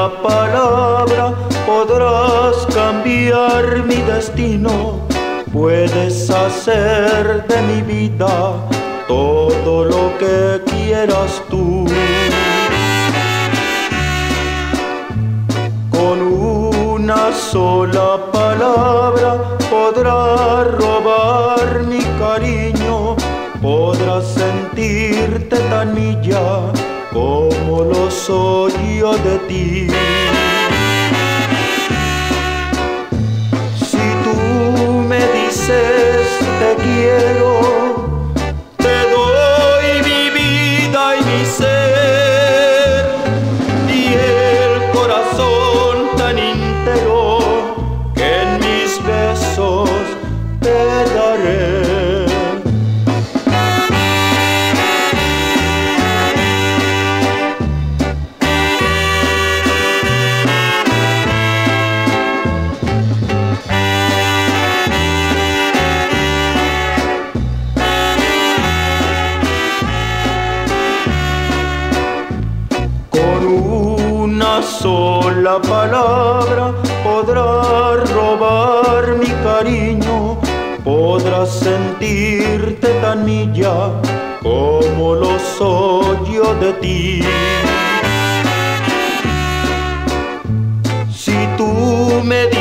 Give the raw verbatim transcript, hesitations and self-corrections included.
sola palabra podrás cambiar mi destino. Puedes hacer de mi vida todo lo que quieras tú. Con una sola palabra podrás robar mi cariño. Podrás sentirte tan mía como lo soy yo de ti. Si tú me dices te quiero, te doy mi vida y mi ser, y el corazón tan entero que en mis besos te daré. Con una sola palabra podrás robar mi cariño. Podrás sentirte tan mía como lo soy yo de ti. Si tú me